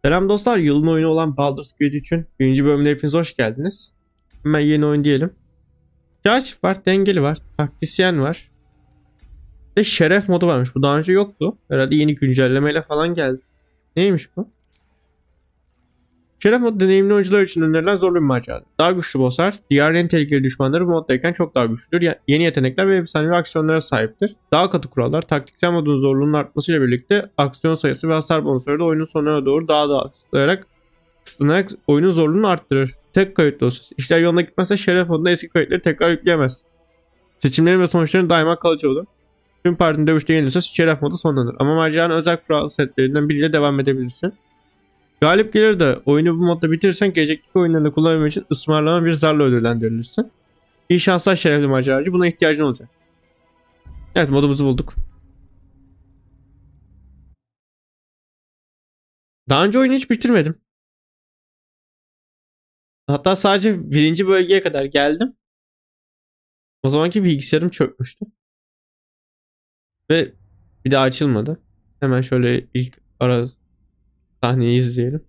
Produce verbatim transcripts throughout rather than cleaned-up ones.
Selam dostlar, yılın oyunu olan Baldur's Gate üçün birinci bölümüne hepiniz hoş geldiniz. Hemen yeni oyun diyelim. Kaşif var, dengeli var, taktisyen var. Ve şeref modu varmış. Bu daha önce yoktu. Herhalde yeni güncellemeyle falan geldi. Neymiş bu? Şeref modu deneyimli oyuncular için önerilen zorlu bir macera. Daha güçlü bosslar, diğer en tehlikeli düşmanları bu moddayken çok daha güçlüdür. Ya- yeni yetenekler ve efsanevi aksiyonlara sahiptir. Daha katı kurallar, taktiksel modun zorluğunun artmasıyla birlikte aksiyon sayısı ve hasar bonusları da oyunun sonuna doğru daha da kısıtlayarak kısıtlanarak oyunun zorluğunu arttırır. Tek kayıt dosyası. İşler yoluna gitmezse şeref modunda eski kayıtları tekrar yükleyemez. Seçimlerin ve sonuçların daima kalıcı olur. Tüm partinin dövüşte yenilirse şeref modu sonlanır. Ama maceranın özel kural setlerinden biriyle devam edebilirsin. Galip gelir de oyunu bu modda bitirirsen gelecekteki oyunlarında kullanabilmek için ısmarlanan bir zarla ödüllendirilirsin. İyi şanslar şerefli maceracı. Buna ihtiyacın olacak. Evet, modumuzu bulduk. Daha önce oyunu hiç bitirmedim. Hatta sadece birinci bölgeye kadar geldim. O zamanki bilgisayarım çökmüştü. Ve bir daha açılmadı. Hemen şöyle ilk ara sahneyi izleyelim.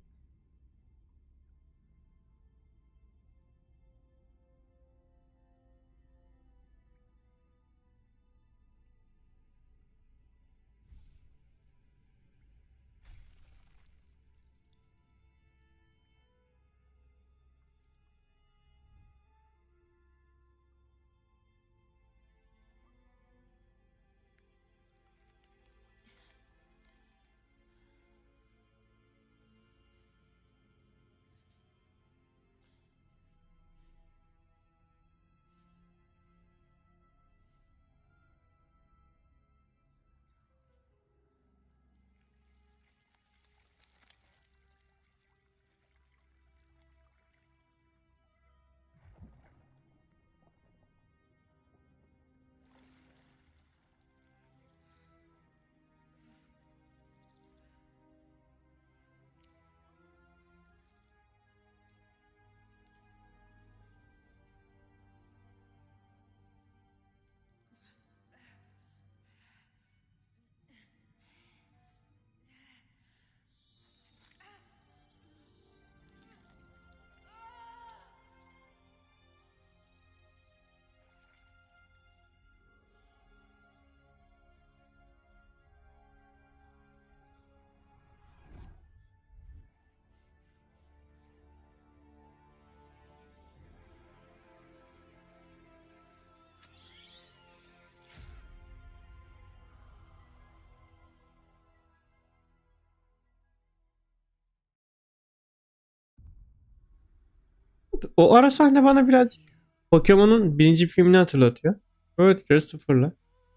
O ara sahne bana birazcık Pokemon'un birinci filmini hatırlatıyor. Evet, sıfırla.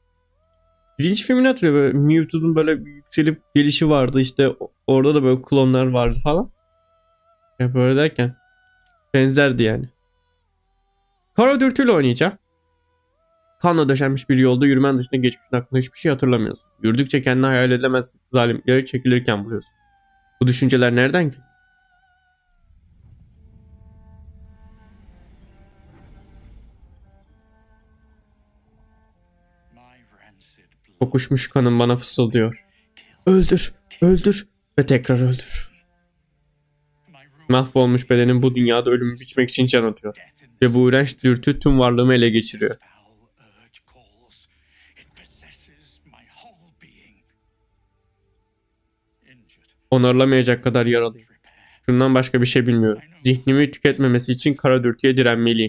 Birinci filmini hatırlıyor. Böyle Mewtwo'nun böyle bir yükselip gelişi vardı. İşte orada da böyle klonlar vardı falan. Ya böyle derken benzerdi yani. Kara dürtüyle oynayacağım. Kanla döşenmiş bir yolda yürümen dışında geçmişin hakkında hiçbir şey hatırlamıyorsun. Yürüdükçe kendini hayal edilemez zalimleri çekilirken buluyorsun. Bu düşünceler nereden ki? Kokuşmuş kanım bana fısıldıyor. Öldür, öldür ve tekrar öldür. Mahvolmuş bedenim bu dünyada ölümü biçmek için can atıyor. Ve bu iğrenç dürtü tüm varlığımı ele geçiriyor. Onarılamayacak kadar yaralıyım. Şundan başka bir şey bilmiyorum. Zihnimi tüketmemesi için kara dürtüye direnmeliyim.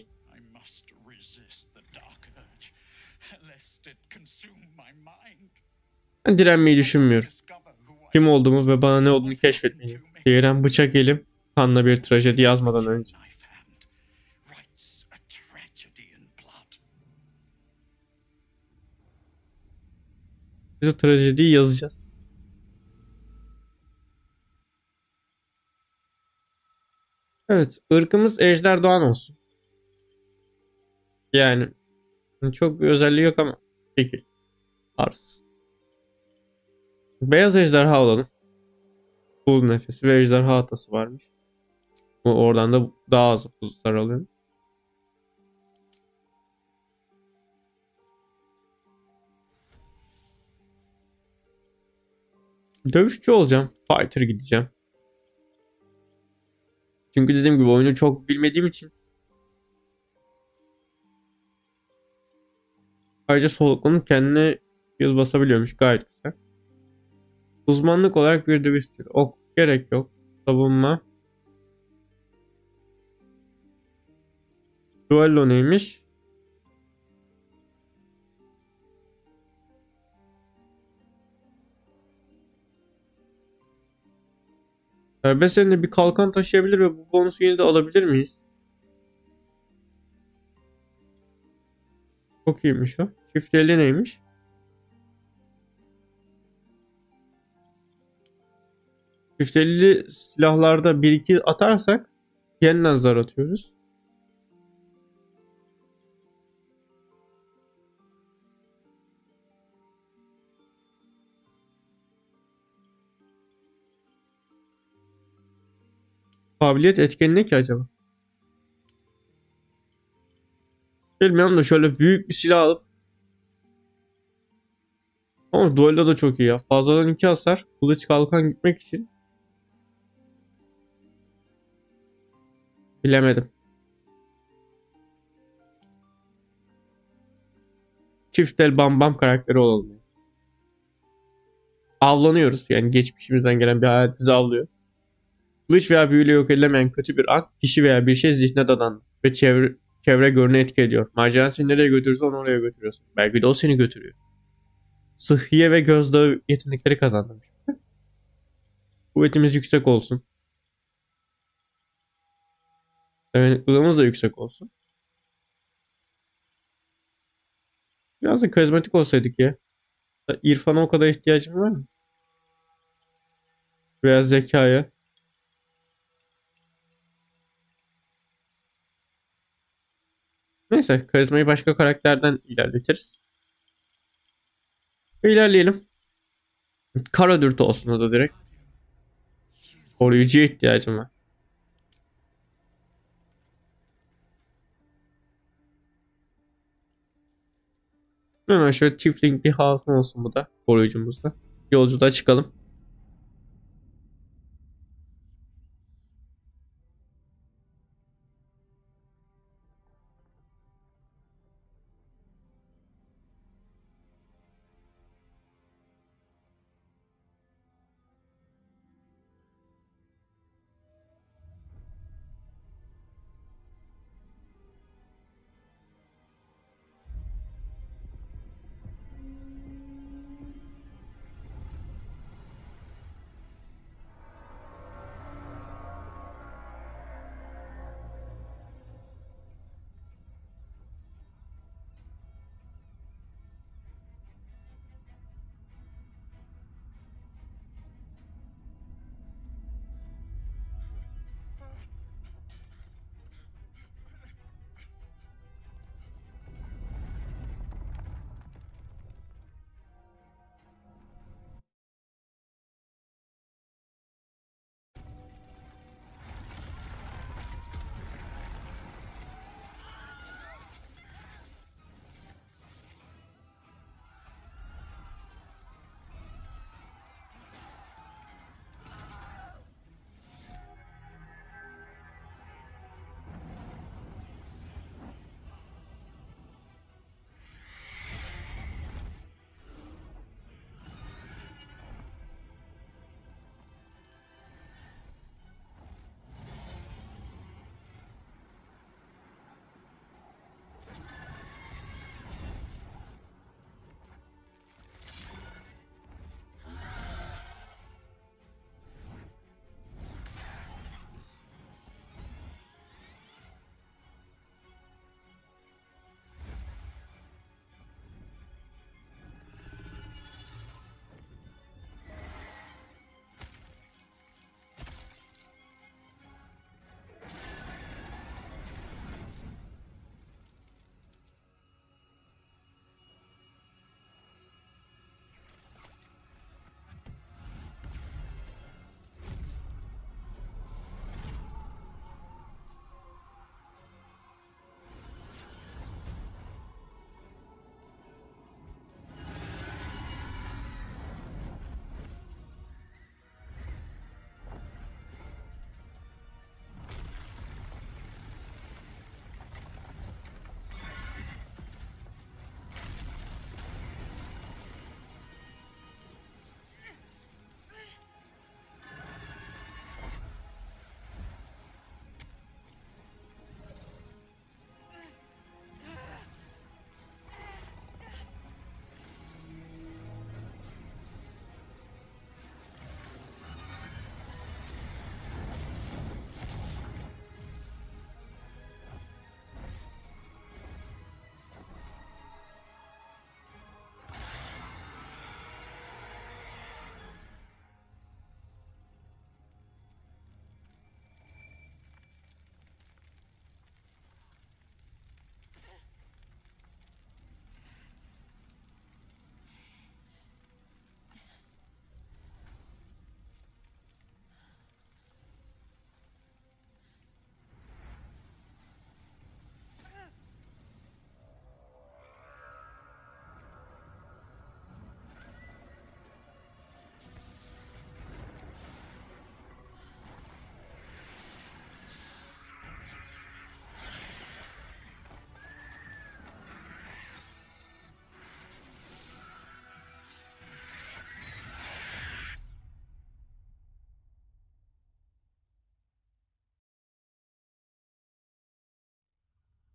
Ben direnmeyi düşünmüyorum. Kim olduğumu ve bana ne olduğunu keşfetmeliyim. Diğeren bıçak elim, kanla bir trajedi yazmadan önce. Biz o trajediyi yazacağız. Evet, ırkımız Ejder Doğan olsun. Yani çok bir özelliği yok ama şekil, arz. Beyaz ejderha olalım. Buz nefesi ve ejderha atası varmış. Bu oradan da daha az buzlar alıyorum. Dövüşçü olacağım. Fighter gideceğim. Çünkü dediğim gibi oyunu çok bilmediğim için. Ayrıca soluklanıp kendine yıl basabiliyormuş. Gayet güzel. Uzmanlık olarak bir dövüş stili. Ok gerek yok. Savunma. Duello neymiş? Serbest elinde bir kalkan taşıyabilir ve bu bonusu yine de alabilir miyiz? Çok iyiymiş o. Çift eli neymiş? Çift elli silahlarda bir iki atarsak yeniden zar atıyoruz. Kabiliyet etkeni ne ki acaba? Bilmiyorum da şöyle büyük bir silah alıp, ama duello da çok iyi ya. Fazladan iki hasar. Kılıç kalkan gitmek için. Bilemedim. Çift el bam bam karakteri olalım. Avlanıyoruz. Yani geçmişimizden gelen bir hayat bizi avlıyor. Kılıç veya büyüyle yok edilemeyen kötü bir an kişi veya bir şey zihne dadandı ve çevre, çevre görünü etki ediyor. Macera seni nereye götürürse onu oraya götürüyorsun. Belki de o seni götürüyor. Sıhhiye ve gözdağı yetenekleri kazandım. Kuvvetimiz yüksek olsun. Dayanıklılığımız da yüksek olsun. Biraz da karizmatik olsaydık ya. İrfana o kadar ihtiyacım var mı? Veya zekaya. Neyse, karizmayı başka karakterden ilerletiriz. Ve ilerleyelim. Kara dürtü olsun o da direkt. Koruyucuya ihtiyacım var. Hemen şöyle çiftlik bir hatun olsun bu da. Koruyucumuzda. Yolculuğa çıkalım.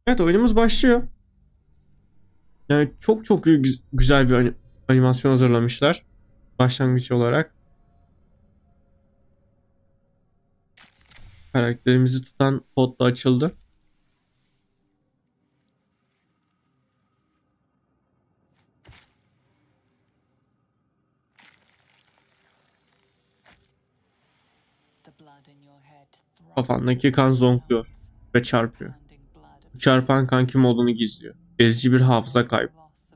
Evet, oyunumuz başlıyor. Yani çok çok gü- güzel bir ani- animasyon hazırlamışlar. Başlangıç olarak. Karakterimizi tutan pod da açıldı. Kafandaki kan zonkluyor ve çarpıyor. Bu çarpan kan kim olduğunu gizliyor. Ezici bir hafıza kaybı.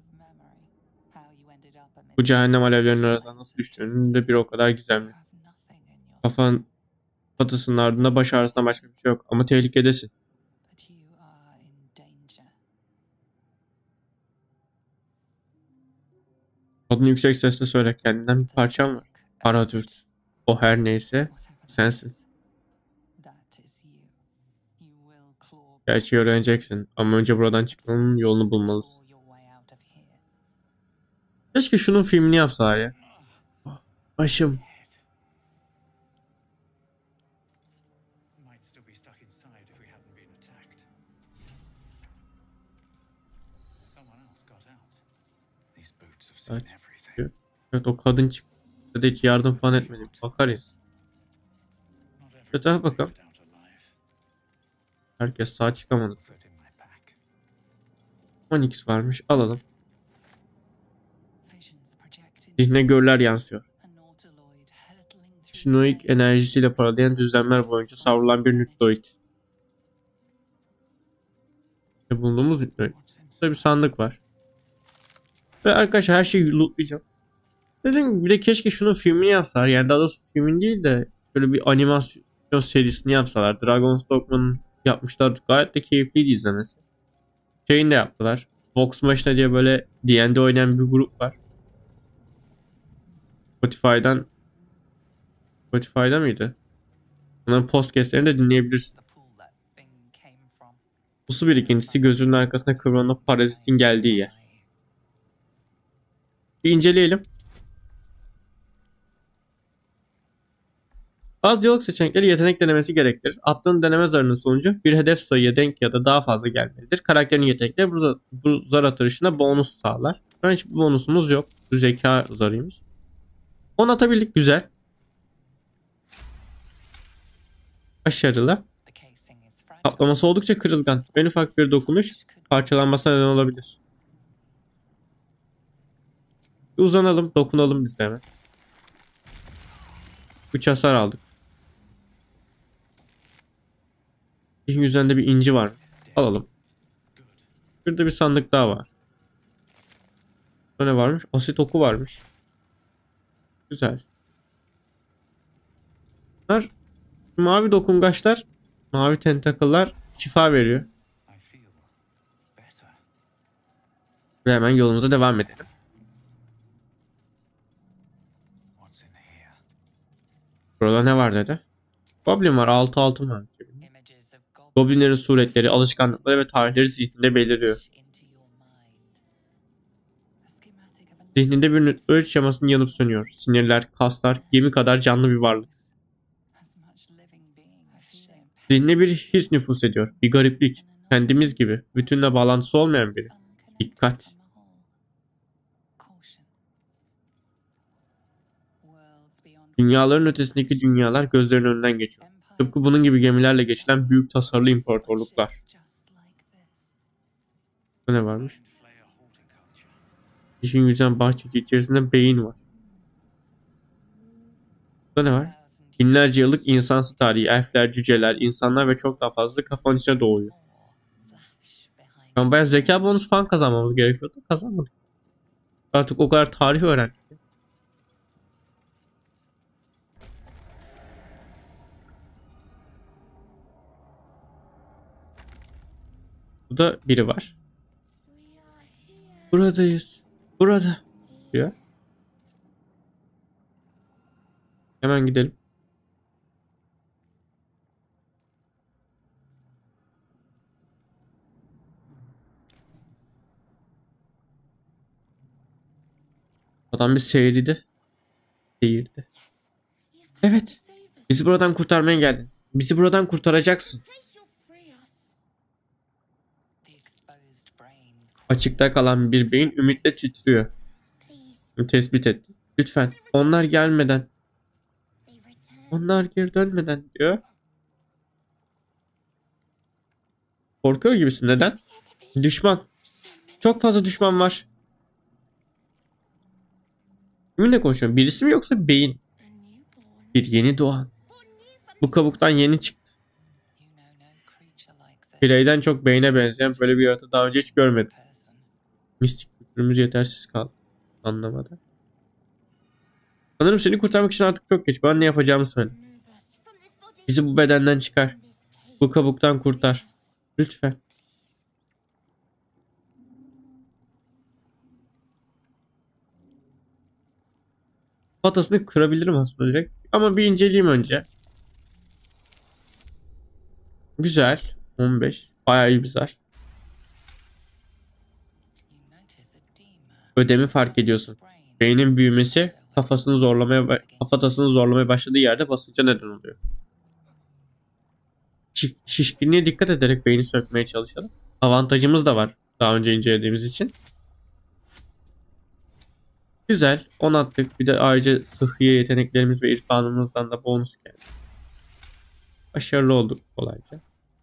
Bu cehennem alevlerinin arasına nasıl düştüğünün de bir o kadar gizemli. Kafan patısının ardında baş ağrısından başka bir şey yok ama tehlikedesin. Adını yüksek sesle söyle, kendinden bir parçam var. Ara dürt. O her neyse sensin. Gerçeği öğreneceksin ama önce buradan çıkmanın yolunu bulmalısın. Keşke şunun filmini yapsalar ya. Başım. Saç. Evet, o kadın çıktı. Da hiç yardım falan etmedi. Bakarız. Etrafa bakalım. Herkes sağ çıkamadı. on iki varmış. Alalım. Zihne görüler yansıyor. Sinoik enerjisiyle paralayan düzlemler boyunca savrulan bir nükleoid. İşte bulunduğumuz nükleoid. Burada bir sandık var. Ve arkadaşlar her şeyi lootlayacağım. Dedim bir de keşke şunun filmini yapsalar. Yani daha doğrusu filmin değil de böyle bir animasyon serisini yapsalar. Dragon's Dogma'nın yapmışlar. Gayet de keyifliydi izlemesi. Şeyini de yaptılar. Vox Machina diye böyle D and D oynayan bir grup var. Spotify'dan Spotify'da mıydı? Onların podcastlerini de dinleyebilirsin. Bu su birikintisi gözünün arkasına kıvrılan parazitin geldiği yer. Bir inceleyelim. Bazı diyalog seçenekleri yetenek denemesi gerektirir. Attığın deneme zarının sonucu bir hedef sayıya denk ya da daha fazla gelmelidir. Karakterin yetenekleri bu, zar bu zar atışına bonus sağlar. Şu an hiçbir bonusumuz yok. Bu zeka zarıymış. on atabildik, güzel. Başarılı. Kaplaması oldukça kırılgan. En ufak bir dokunuş parçalanmasına neden olabilir. Bir uzanalım, dokunalım biz de hemen. üç hasar aldık. İşin üzerinde bir inci varmış. Alalım. Şurada bir sandık daha var. Ne varmış? Asit oku varmış. Güzel. Bunlar mavi dokungaçlar, mavi tentakıllar şifa veriyor. Ve hemen yolumuza devam edelim. Burada ne var dedi? Goblin var. altı altın var. Goblinlerin suretleri, alışkanlıkları ve tarihleri zihninde beliriyor. Zihninde bir nötr şemasının yanıp sönüyor. Sinirler, kaslar, gemi kadar canlı bir varlık. Zihnine bir his nüfuz ediyor. Bir gariplik. Kendimiz gibi. Bütünle bağlantısı olmayan biri. Dikkat. Dünyaların ötesindeki dünyalar gözlerinin önünden geçiyor. Tıpkı bunun gibi gemilerle geçilen büyük tasarlı imparatorluklar. Bu ne varmış? İşin yüzen bahçeci içerisinde beyin var. Burada ne var? Binlerce yıllık insansı tarihi, elfler, cüceler, insanlar ve çok daha fazla kafanın içine doğuyor. Yani bayağı zeka bonus falan kazanmamız gerekiyordu. Kazanmadık. Artık o kadar tarih öğrendik. Burada biri var. Buradayız. Burada. Diyor. Hemen gidelim. Adam bir seyirdi. Seyirdi. Evet. Bizi buradan kurtarmaya geldin. Bizi buradan kurtaracaksın. Açıkta kalan bir beyin ümitle titriyor. Tespit etti. Lütfen onlar gelmeden, onlar geri dönmeden diyor. Korkuyor gibisin. Neden? Düşman. Çok fazla düşman var. Kiminle konuşuyorum? Birisi mi yoksa beyin? Bir yeni doğan. Bu kabuktan yeni çıktı. Bireyden çok beyne benzeyen böyle bir yaratığı daha önce hiç görmedim. Mistik kültürümüz yetersiz kaldı. Anlamadı. Sanırım seni kurtarmak için artık çok geç. Bana ne yapacağımı söyle. Bizi bu bedenden çıkar. Bu kabuktan kurtar. Lütfen. Patasını kırabilirim aslında direkt. Ama bir inceleyeyim önce. Güzel. on beş. Bayağı iyi bir zar. Ödemi fark ediyorsun. Beynin büyümesi kafasını zorlamaya kafatasını zorlamaya başladığı yerde basınca neden oluyor. Şiş- Şişkinliğe dikkat ederek beyni sökmeye çalışalım. Avantajımız da var daha önce incelediğimiz için. Güzel. on attık. Bir de ayrıca sıhhiye yeteneklerimiz ve irfanımızdan da bonus geldi. Başarılı olduk kolayca.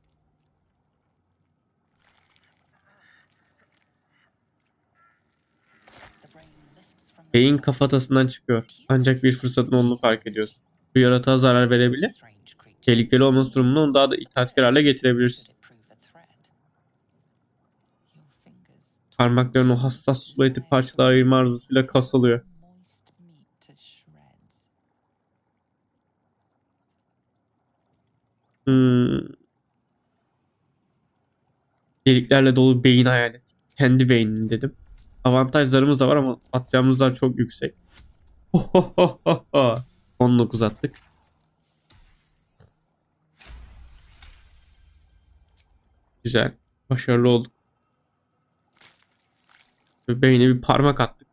Beyin kafatasından çıkıyor. Ancak bir fırsatın olduğunu fark ediyorsun. Bu yaratığa zarar verebilir. Tehlikeli olması durumunda onu daha da itaatkar hale getirebilirsin. Parmakların o hassas sulu eti parçalara ayırma arzusuyla kasılıyor. Hmm. Deliklerle dolu beyin hayal et. Kendi beynini dedim. Avantajlarımız da var ama atacağımızlar çok yüksek. on dokuz attık. Güzel. Başarılı olduk. Ve beyne bir parmak attık.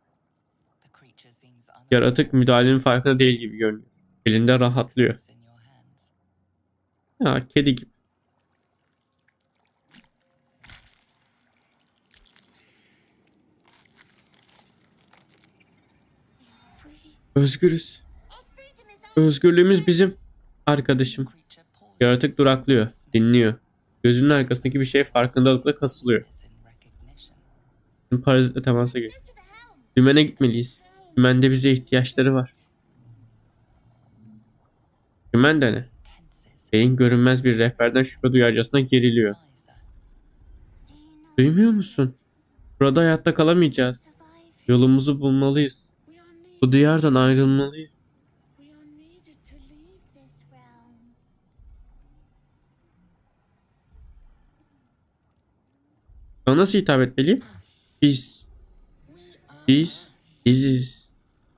Yaratık müdahalenin farkında değil gibi görünüyor. Elinde rahatlıyor. Ya kedi gibi. Özgürüz. Özgürlüğümüz bizim. Arkadaşım. Yaratık duraklıyor. Dinliyor. Gözünün arkasındaki bir şey farkındalıkla kasılıyor. Parazitle temasa geç. Dümene gitmeliyiz. Dümende bize ihtiyaçları var. Dümen de ne? Beyin görünmez bir rehberden şüphe duyarcasına geriliyor. Duymuyor musun? Burada hayatta kalamayacağız. Yolumuzu bulmalıyız. Bu diyardan ayrılmalıyız. Sana nasıl hitap etmeliyim? Biz. Biz. Biziz.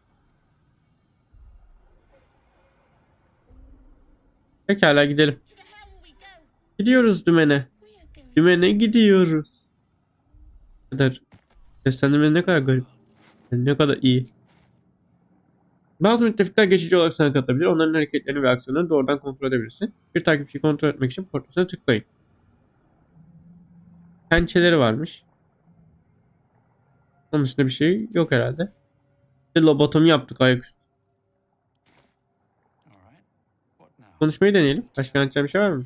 Pekala gidelim. Gidiyoruz dümene. Dümene gidiyoruz. Ne kadar seslendirme ne kadar garip. Yani ne kadar iyi. Bazı müttefikler geçici olarak sana katabilir. Onların hareketlerini ve aksiyonlarını doğrudan kontrol edebilirsin. Bir takipçiyi kontrol etmek için portresine tıklayın. Pençeleri varmış. Onun dışında bir şey yok herhalde. Bir lobotomi yaptık ayaküstü. Konuşmayı deneyelim. Başka anlatacağım bir şey var mı?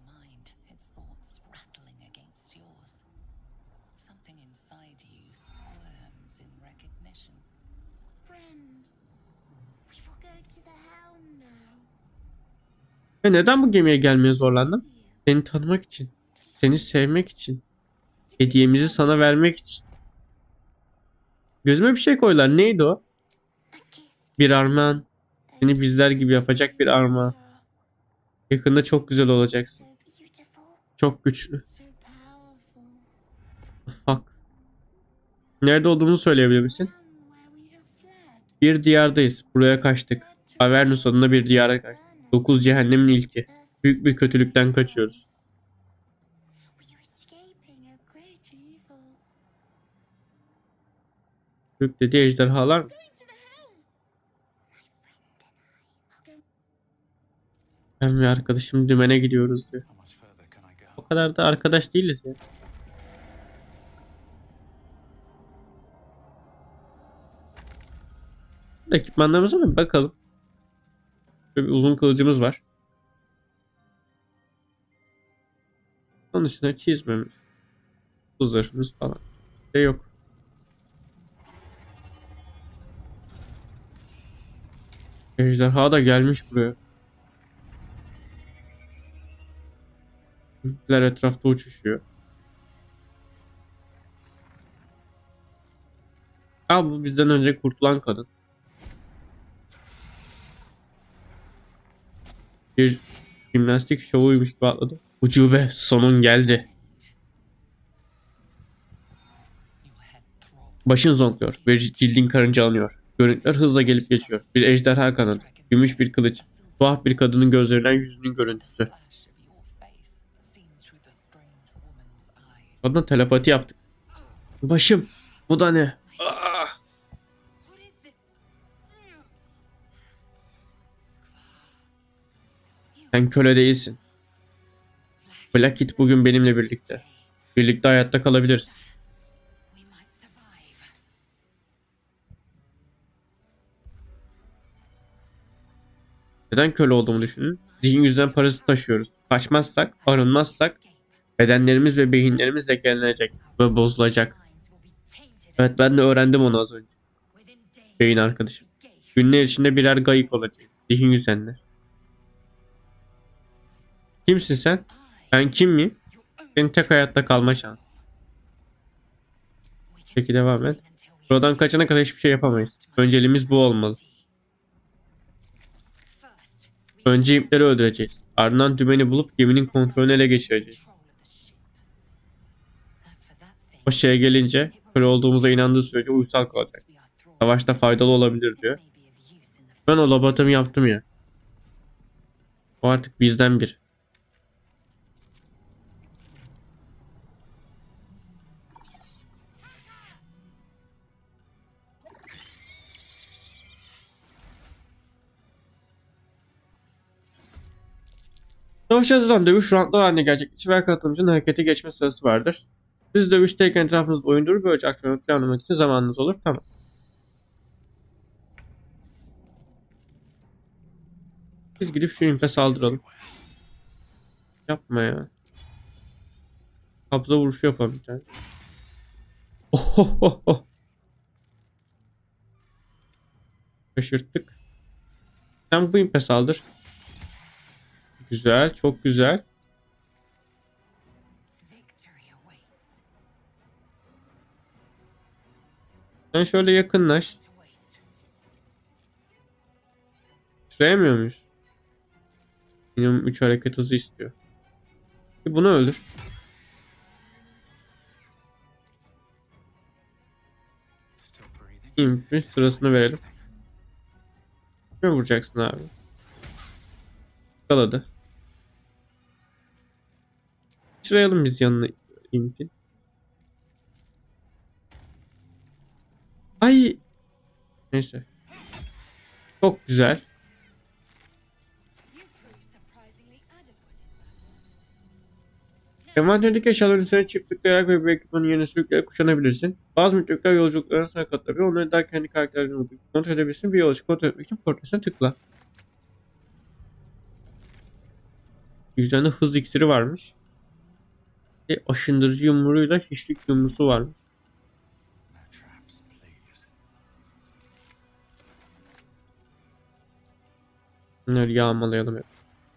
Ve neden bu gemiye gelmeye zorlandım? Seni tanımak için. Seni sevmek için. Hediyemizi sana vermek için. Gözüme bir şey koydular. Neydi o? Bir armağan. Seni bizler gibi yapacak bir armağan. Yakında çok güzel olacaksın. Çok güçlü. Fuck. Nerede olduğumuzu söyleyebilir misin? Bir diyardayız. Buraya kaçtık. Avernus adında bir diyara kaçtık. Dokuz cehennemin ilki. Büyük bir kötülükten kaçıyoruz. Büyük dedi ejderhalar mı? Ben ve arkadaşım dümene gidiyoruz diyor. O kadar da arkadaş değiliz ya. Ekipmanlarımıza da bir bakalım. Böyle bir uzun kılıcımız var. Onun dışında çizmemiz, bu zırhımız falan de yok. Ejderha da gelmiş buraya. Bizler etrafta uçuşuyor. Ha, bu bizden önce kurtulan kadın. Bir jimnastik şovuymuş gibi atladı. Ucube, sonun geldi. Başın zonkluyor ve cildin karıncalanıyor. Görüntüler hızla gelip geçiyor. Bir ejderha kanadı, gümüş bir kılıç, tuhaf bir kadının gözlerinden yüzünün görüntüsü. Kadına telepati yaptık. Başım, bu da ne? Aa! Sen köle değilsin. Blackheath bugün benimle birlikte. Birlikte hayatta kalabiliriz. Neden köle olduğumu düşünün. Zihin yüzden parası taşıyoruz. Kaçmazsak, arınmazsak bedenlerimiz ve beyinlerimiz lekelenecek ve bozulacak. Evet, ben de öğrendim onu az önce. Beyin arkadaşım. Günler içinde birer gayık olacağız. Zihin yüzenler. Kimsin sen? Ben kim miyim? Senin tek hayatta kalma şansı. Peki devam et. Buradan kaçana kadar hiçbir şey yapamayız. Önceliğimiz bu olmalı. Önce ipleri öldüreceğiz. Ardından dümeni bulup geminin kontrolünü ele geçireceğiz. O şeye gelince köle olduğumuza inandığı sürece uysal kalacak. Savaşta faydalı olabilir diyor. Ben o lobotomu yaptım ya. O artık bizden biri. Savaş hazırlan, dövüş roundlar haline gerçekleşir ve katılımcının harekete geçme sırası vardır. Siz dövüşteyken etrafınızda oyun durur, böylece aksiyonu planlamak için zamanınız olur. Tamam. Biz gidip şu impe saldıralım. Yapma ya. Kabza vuruşu yapalım bir tane. Ohohoho. Şaşırttık. Sen bu impe saldır. Güzel, çok güzel. Sen şöyle yakınlaş. Süreyemiyor muyuz? Minimum üç hareket hızı istiyor. Bunu öldür. İmpi sırasını verelim. Ne vuracaksın abi? Kaladı. Çırayalım biz yanına impin. Ay. Neyse. Çok güzel. Envanterdeki eşyaların üzerine çift tıklayarak ve bir ekipmanın yerine sürükleyerek kuşanabilirsin. Bazı müttefikler yolculuklarına sana katılabilir. Onları daha kendi karakterlerini kontrol edebilirsin. Bir yolcu kontrol etmek için portresine tıkla. Üzerinde hız iksiri varmış. E, aşındırıcı yumruğuyla hiçlik yumrusu varmış. Bunları yağmalayalım hep.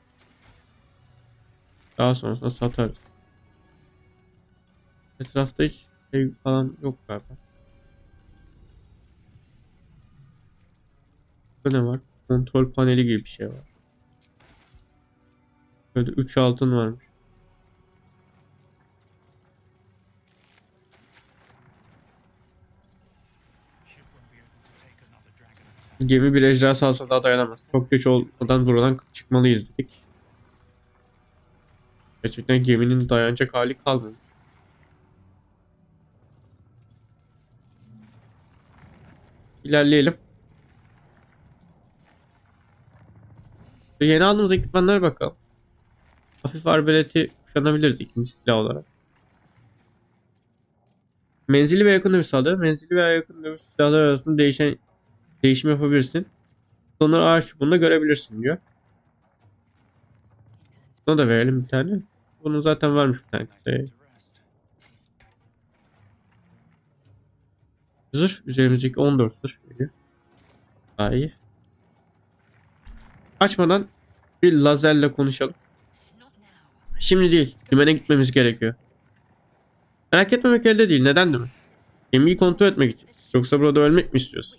Daha sonrasında satarız. Etrafta hiç şey falan yok galiba. Burada ne var? Kontrol paneli gibi bir şey var. Böyle üç altın varmış. Gemi bir ejderha salsa daha dayanamaz. Çok geç olmadan buradan çıkmalıyız dedik. Gerçekten geminin dayanacak hali kalmadı. İlerleyelim. Ve yeni aldığımız ekipmanlara bakalım. Hafif arbeleti kuşanabiliriz ikinci silah olarak. Menzili ve yakın dövüş silahları. Menzili veya yakın dövüş silahları arasında değişen değişim yapabilirsin. Sonra ağaç çubuğunu görebilirsin diyor. Buna da verelim bir tane. Bunun zaten varmış bir tane. Zırh üzerimizdeki on dört zırh veriyor. Daha iyi. Açmadan bir lazerle konuşalım. Şimdi değil. Dümene gitmemiz gerekiyor. Merak etmemek elde değil. Neden değil mi? Gemiyi kontrol etmek için. Yoksa burada ölmek mi istiyorsun?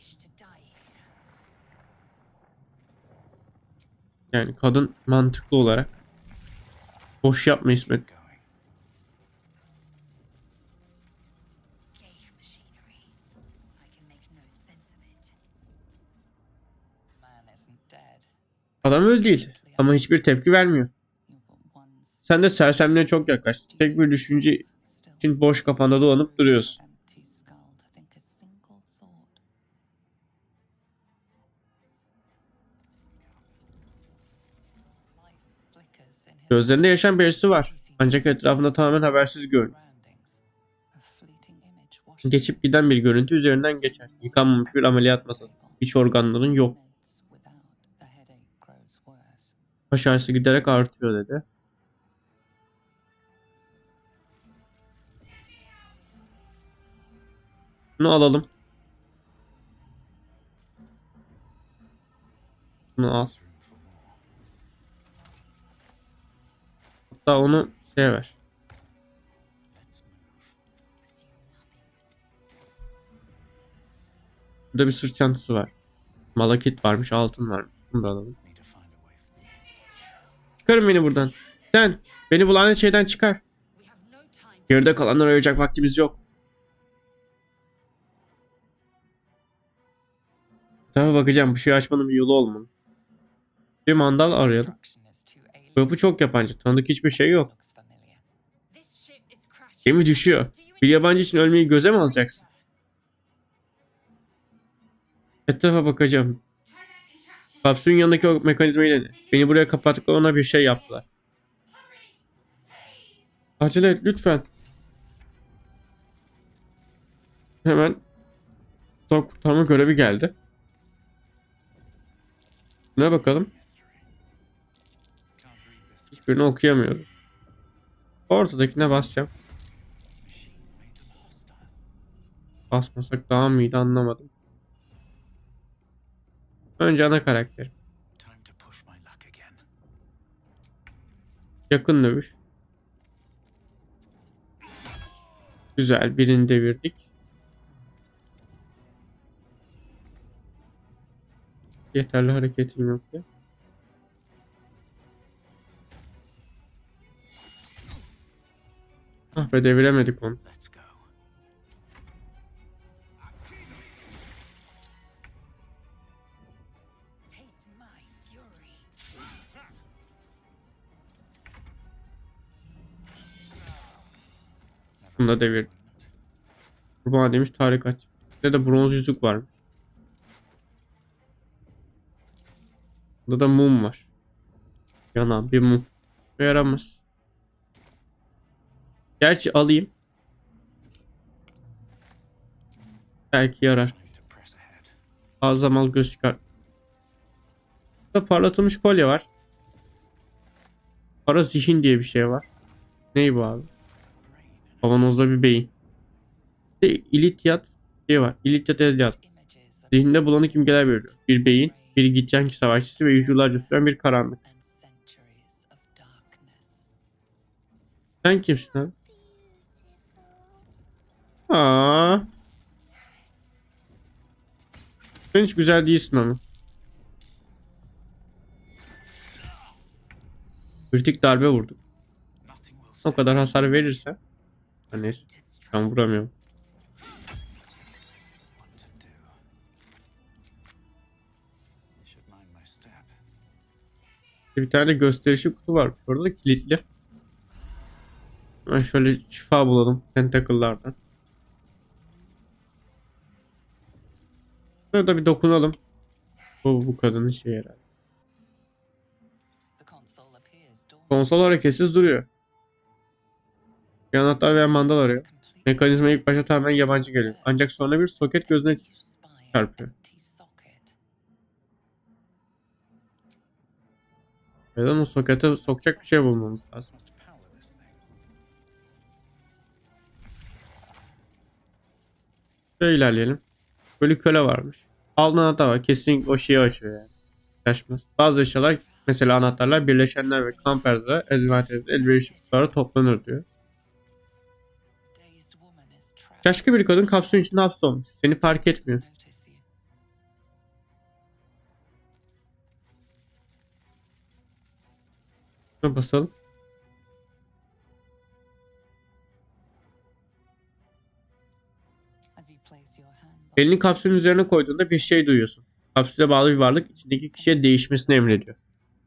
Yani kadın mantıklı olarak boş yapma İsmet. Adam öyle değil. Ama hiçbir tepki vermiyor. Sen de sersemliğe çok yaklaştın. Tek bir düşünce için boş kafanda dolanıp duruyorsun. Gözlerinde yaşam belirtisi var. Ancak etrafında tamamen habersiz görünüyor. Geçip giden bir görüntü üzerinden geçer. Yıkanmamış bir ameliyat masası. İç organların yok. Baş ağrısı giderek artıyor dedi. Bunu alalım. Bunu al. Hatta onu şeye ver. Burada bir sırt çantası var. Malakit varmış, altın varmış. Bunu da alalım. Çıkarın beni buradan. Sen beni bu lanet şeyden çıkar. Geride kalanlara ayıracak vaktimiz yok. Tabii bakacağım. Bu şeyi açmanın bir yolu olmalı. Bir mandal arayalım. Bu yapı çok yabancı. Tanıdık hiçbir şey yok. Gemi düşüyor. Bir yabancı için ölmeyi göze mi alacaksın? Etrafa bakacağım. Kapsülün yanındaki o mekanizmayı dene. Beni buraya kapattıklar, ona bir şey yaptılar. Acele et lütfen. Hemen son kurtarma görevi geldi. Ne bakalım. Hiçbirini okuyamıyoruz. Ortadakine basacağım. Basmasak daha mıydı anlamadım. Önce ana karakter. Yakın dövüş. Güzel, birini devirdik. Yeterli hareketim yok ya. Ah be, deviremedik onu. Bunu da devirdik. Kurban demiş tarikat. Ne de bronz yüzük varmış. Burada da mum var. Yanan bir mum. Yaramaz. Gerçi alayım. Belki yarar. Azamal göz çıkar. Burada parlatılmış kolye var. Para zihin diye bir şey var. Ney bu abi? Kavanozda bir beyin. Bir de İlityat şey var. İlityat el yazmış. Zihinde bulanık imgeler veriyor. Bir beyin, bir Githyanki savaşçısı ve yüzyıllarca süren bir karanlık. Sen kimsin abi? Aa. Sen hiç güzel değilsin ama. Kritik darbe vurdu. O kadar hasar verirse. Neyse. Ben vuramıyorum. Bir tane gösterişli kutu varmış. Orada da kilitli. Ben şöyle şifa bulalım. Tentacle'lardan. Burada bir dokunalım. Bu, bu kadının şeyi herhalde. Konsol hareketsiz duruyor. Bir anahtar veya mandal arıyor. Mekanizma ilk başta tamamen yabancı geliyor. Ancak sonra bir soket gözüne çarpıyor. Ya da o sokete sokacak bir şey bulmamız lazım. Şöyle ilerleyelim. Böyle köle varmış. Altın anahtar var. Kesinlikle o şeyi açıyor yani. Taşmaz. Bazı eşyalar mesela anahtarlar birleşenler ve kamperzler envanteriniz elverişli kutulara toplanır diyor. Şaşkın bir kadın kapsülün içinde hapsolmuş. Seni fark etmiyor. Şuna basalım. Elini kapsülün üzerine koyduğunda bir şey duyuyorsun. Kapsüle bağlı bir varlık içindeki kişiye değişmesini emrediyor.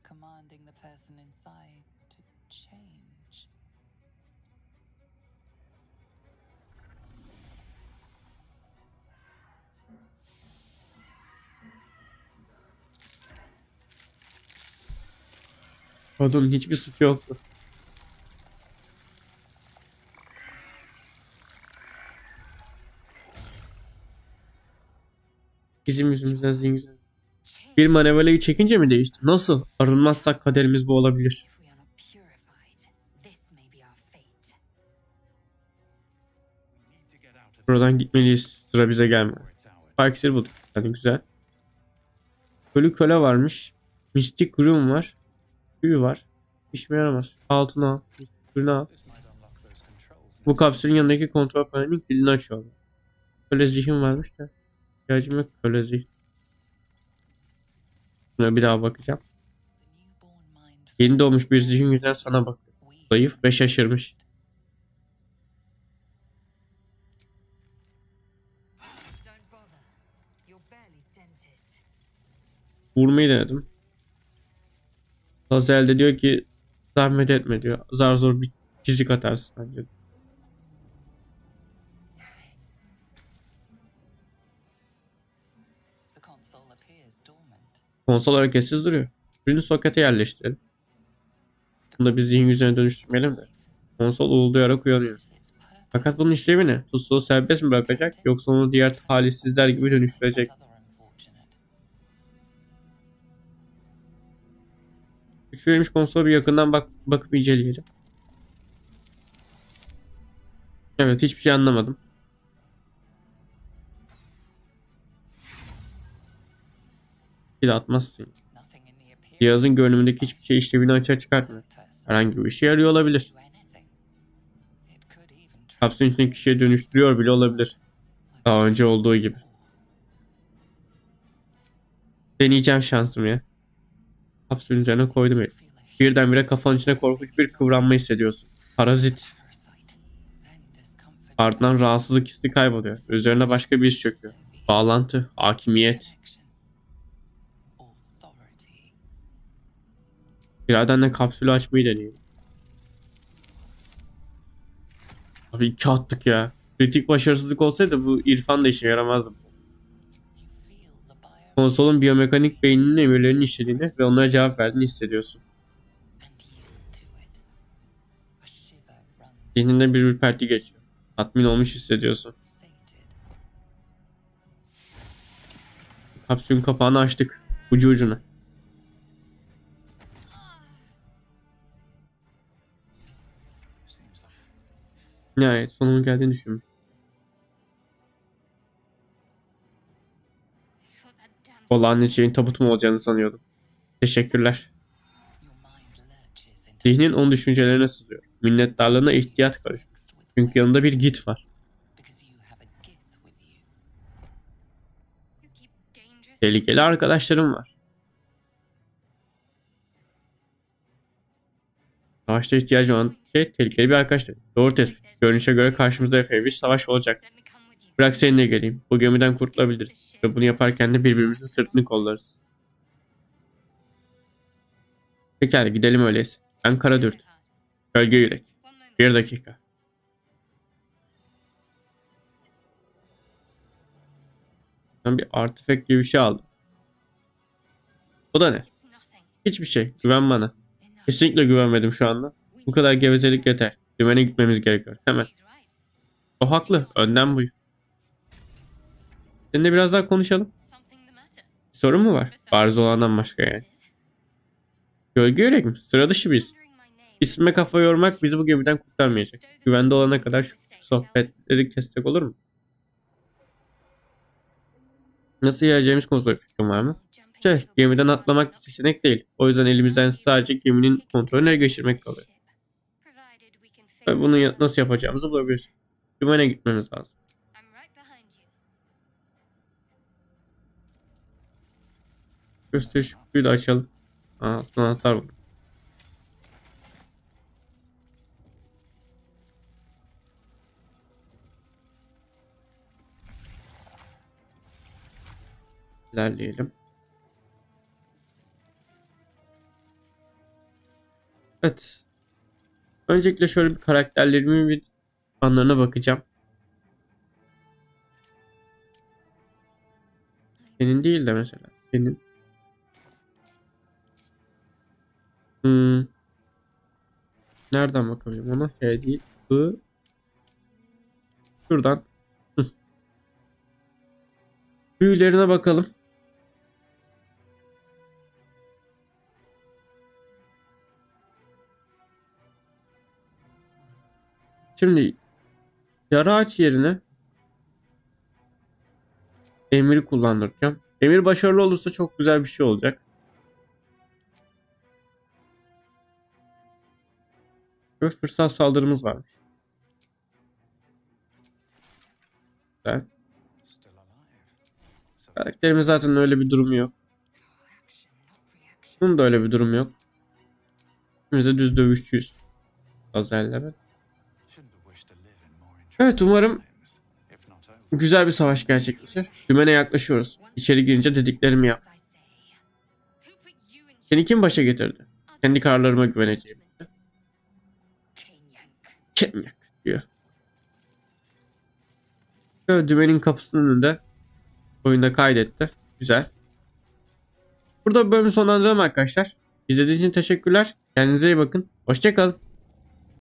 Kadının hiçbir suçu yoktu. Bizim yüzümüzden zengin. Bir manevrayı çekince mi değişti? Nasıl? Arınmazsak kaderimiz bu olabilir. Buradan gitmeliyiz. Sıra bize gelmiyor. Parkseri bulduk. Yani güzel. Ölü köle varmış. Mistik room var. Büyü var. İşime yaramaz. Altına al. Ürünü al. Bu kapsülün yanındaki kontrol panelinin kilidini açıyor. Köle zihin varmış da. İhtiyacım yok köle zihin. Buna bir daha bakacağım. Yeni doğmuş bir zihin yüzden sana bakıyor. Zayıf ve şaşırmış. Vurmayı denedim. Lazel de diyor ki zahmet etme diyor. Zar zor bir çizik atarsın bence. Konsol hareketsiz duruyor. Ürünü sokete yerleştirelim. Bunu da bir zihin yüzüne dönüştürmeyelim de. Konsol uğuldayarak uyanıyor. Fakat bunun işlevi ne? Tutsağı serbest mi bırakacak yoksa onu diğer talihsizler gibi dönüştürecek? Güç verilmiş konsola bir yakından bak bakıp inceleyelim. Evet, hiçbir şey anlamadım. Bir de atmazsın. Cihazın görünümündeki hiçbir şey işlevini açığa çıkartmıyor. Herhangi bir işe yarıyor olabilir. Kapsülün içindeki kişiye dönüştürüyor bile olabilir. Daha önce olduğu gibi. Deneyeceğim şansım ya. Kapsülün üzerine koydum. Birdenbire kafanın içine korkunç bir kıvranma hissediyorsun. Parazit. Ardından rahatsızlık hissi kayboluyor. Üzerine başka bir his çöküyor. Bağlantı, hakimiyet. İradenle kapsülü açmayı deneyelim. Abi iki attık ya. Kritik başarısızlık olsaydı bu irfan da işe yaramazdı. Konsolun biyomekanik beyninin emirlerini işlediğini ve onlara cevap verdiğini hissediyorsun. Zihninde bir ürperti geçiyor. Tatmin olmuş hissediyorsun. Kapsülün kapağını açtık. Ucu ucuna. Nihayet sonunun geldiğini düşünmüş. O lanet şeyin tabut mu olacağını sanıyordum. Teşekkürler. Zihnin onun düşüncelerine sızıyor. Minnettarlığına ihtiyat karışmış. Çünkü yanında bir git var. Tehlikeli arkadaşlarım var. Savaşta ihtiyacı olan şey tehlikeli bir arkadaşlar. Doğru tespit. Görünüşe göre karşımızda epey bir savaş olacak. Bırak seninle geleyim. Bu gemiden kurtulabiliriz. Ve bunu yaparken de birbirimizin sırtını kollarız. Pekala gidelim öyleyse. Ben Karadürt. Gölge yürek. Bir dakika. Ben bir artifact gibi bir şey aldım. O da ne? Hiçbir şey. Güven bana. Kesinlikle güvenmedim şu anda. Bu kadar gevezelik yeter. Dümene gitmemiz gerekiyor. Hemen. O haklı. Önden buyur. Seninle biraz daha konuşalım. Bir sorun mu var? Bariz olandan başka yani. Gölge yürek mi? Sıra dışı biz. İsme kafa yormak bizi bu gemiden kurtarmayacak. Güvende olana kadar şu küçük sohbetleri kessek olur mu? Nasıl yiyeceğimiz konusunda bir fikrim var mı? Şey, gemiden atlamak bir seçenek değil. O yüzden elimizden sadece geminin kontrolünü ele geçirmek kalıyor. Ve bunu ya- nasıl yapacağımızı bulabiliriz. Dümene gitmemiz lazım. Gösteriş kutuyu da açalım. Aa, altın anahtar buldum. İlerleyelim. Evet. Öncelikle şöyle bir karakterlerimin bir anlarına bakacağım. Senin değil de mesela. Senin. Hmm. Nereden bakabilirim ona? H değil. I. Şuradan. Hı. Büyülerine bakalım. Şimdi yara ağaç yerine Emir'i kullandıracağım. Emir başarılı olursa çok güzel bir şey olacak. Ve fırsat saldırımız varmış. Güzel. Karakterimin zaten öyle bir durumu yok. Bunun da öyle bir durum yok. Biz de düz dövüşçüyüz. Lazerlere. Evet, umarım güzel bir savaş gerçekleşir. Dümene yaklaşıyoruz. İçeri girince dediklerimi yap. Seni kim başa getirdi? Kendi kararlarıma güveneceğim. Kenyak diyor. Evet, dümenin kapısının önünde oyunda kaydetti. Güzel. Burada bölümü sonlandıralım arkadaşlar. İzlediğiniz için teşekkürler. Kendinize iyi bakın. Hoşça kalın.